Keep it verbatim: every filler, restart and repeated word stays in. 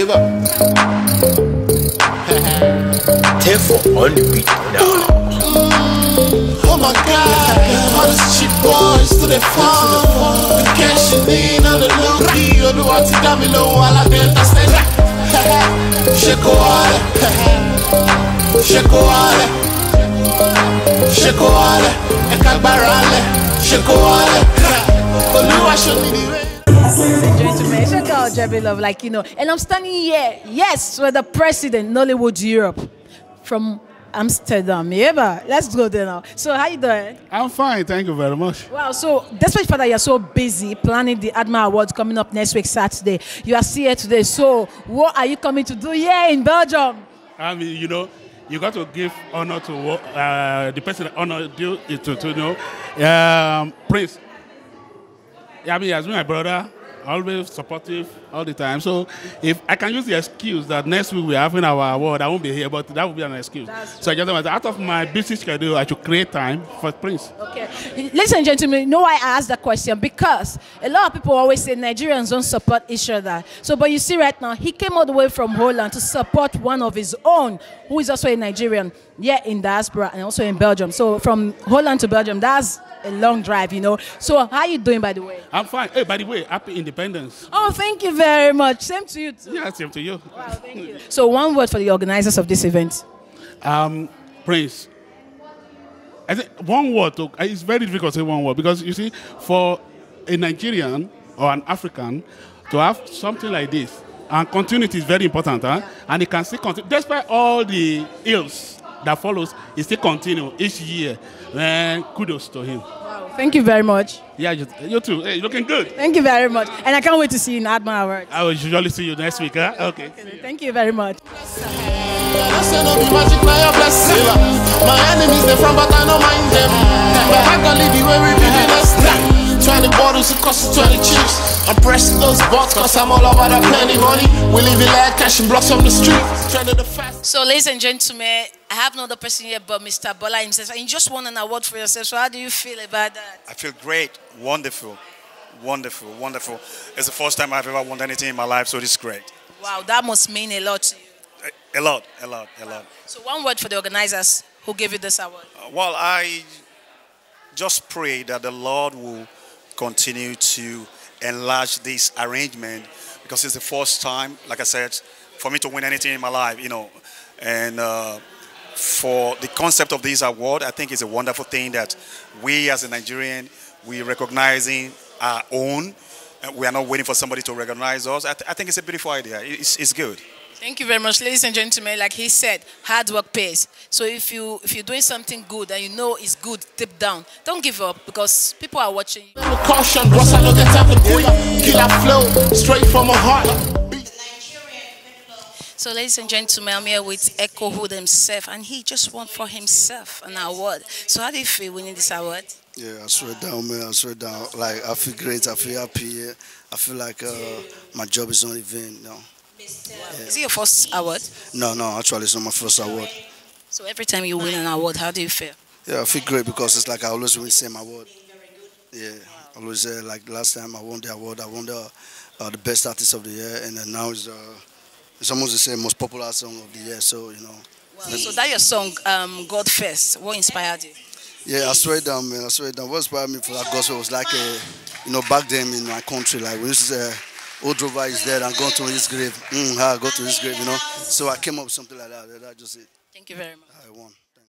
Shiva. Therefore, on the beat now. Oh my God, all these cheap boys to the farm. The cashing in on the low key. You do what you got me low while I get the stage. Sheko wale, sheko wale, sheko wale, ekagbarale, sheko wale. Oluwa show me the way. Gentlemen, check out Tripple Love, like you know, and I'm standing here, yes, with the president, Nollywood Europe, from Amsterdam. Yeah, but let's go there now. So, how you doing? I'm fine, thank you very much. Wow, so despite the fact that you're so busy planning the Adma Awards coming up next week, Saturday, you are still here today. So, what are you coming to do here in Belgium? I mean, you know, you got to give honor to uh, the person that honor due to, to you know, um, Prince. Yeah, I mean, he has been my brother, always supportive all the time. So if I can use the excuse that next week we're having our award, I won't be here, but that would be an excuse. That's so I just want out of my busy schedule, I should create time for Prince. Okay. Ladies and gentlemen, you know why I asked that question? Because a lot of people always say Nigerians don't support each other. So, but you see right now, he came all the way from Holland to support one of his own, who is also a Nigerian, yeah, in diaspora and also in Belgium. So from Holland to Belgium, that's a long drive, you know. So how are you doing, by the way? I'm fine. Hey, by the way, happy independence. Oh, thank you very much. Same to you too. Yeah, same to you. Wow, thank you. So one word for the organizers of this event. Um, Prince. I think one word, to, it's very difficult to say one word because you see, for a Nigerian or an African to have something like this, and continuity is very important, huh? Yeah. And it can still continue, despite all the ills that follows, it still continue each year. Man, kudos to him. Wow, thank you very much. Yeah, you, you too. Hey, you're looking good. Thank you very much. And I can't wait to see you in Adma Award. I will usually see you next week, huh? Okay. Okay. Thank you very much. My enemies, they from, but I don't mind them. But I can leave you where we be the next time. twenty bottles, it costs twenty chips. I'm pressing those bots, cause I'm all about that plenty money. We live in like cash and blocks on the street. The fast. So, ladies and gentlemen, I have no other person here but Mister Bola himself. And you just won an award for yourself. So, how do you feel about that? I feel great. Wonderful. Wonderful. Wonderful. It's the first time I've ever won anything in my life, so this is great. Wow, that must mean a lot to you. A, a lot, a lot, a lot. So, one word for the organizers who gave you this award. Uh, well, I just pray that the Lord will continue to enlarge this arrangement because it's the first time, like I said, for me to win anything in my life, you know. And uh, for the concept of this award, I think it's a wonderful thing that we as a Nigerian, we recognizing our own. We are not waiting for somebody to recognize us. I, th I think it's a beautiful idea. It's, it's good. Thank you very much, ladies and gentlemen. Like he said, hard work pays. So if you if you're doing something good and you know it's good, deep down, don't give up because people are watching you. Caution, Ross, I know the type of quick killer flow straight from my heart. So, ladies and gentlemen, I'm here with Echo Hood himself, and he just won for himself an award. So, how do you feel winning this award? Yeah, I swear down, man. I swear down. Like, I feel great. I feel happy. Yeah. I feel like uh, my job is on event now. Yeah. Is it your first award? No, no. Actually, it's not my first award. So, every time you win an award, how do you feel? Yeah, I feel great because it's like I always win the same award. Yeah, I always uh, like last time I won the award, I won the uh, the best artist of the year, and then now it's uh, it's almost the same most popular song of the year. So you know. Wow. So that your song, um, God First. What inspired you? Yeah, I swear down, man. I swear down. What inspired me for that gospel was like, a, you know, back then in my country, like we used to say, old Drover is dead and gone to his grave. Mm, I go to his grave, you know. So I came up with something like that. That just it. Thank you very much. I won.